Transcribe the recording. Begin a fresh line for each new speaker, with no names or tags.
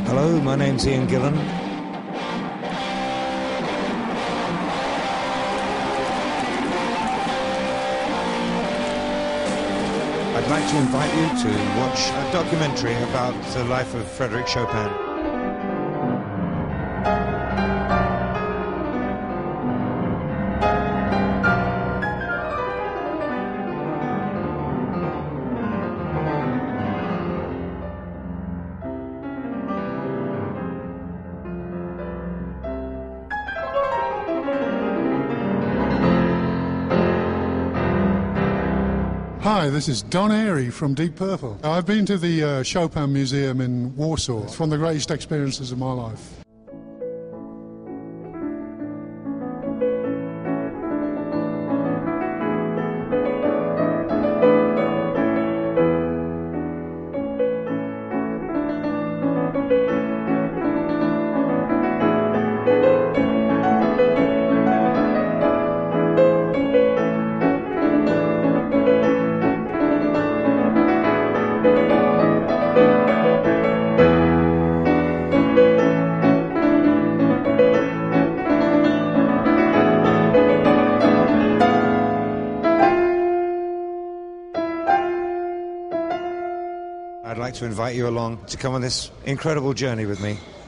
Hello, my name's Ian Gillan. I'd like to invite you to watch a documentary about the life of Frederic Chopin.
Hi, this is Don Airey from Deep Purple. I've been to the Chopin Museum in Warsaw. It's one of the greatest experiences of my life.
I'd like to invite you along to come on this incredible journey with me.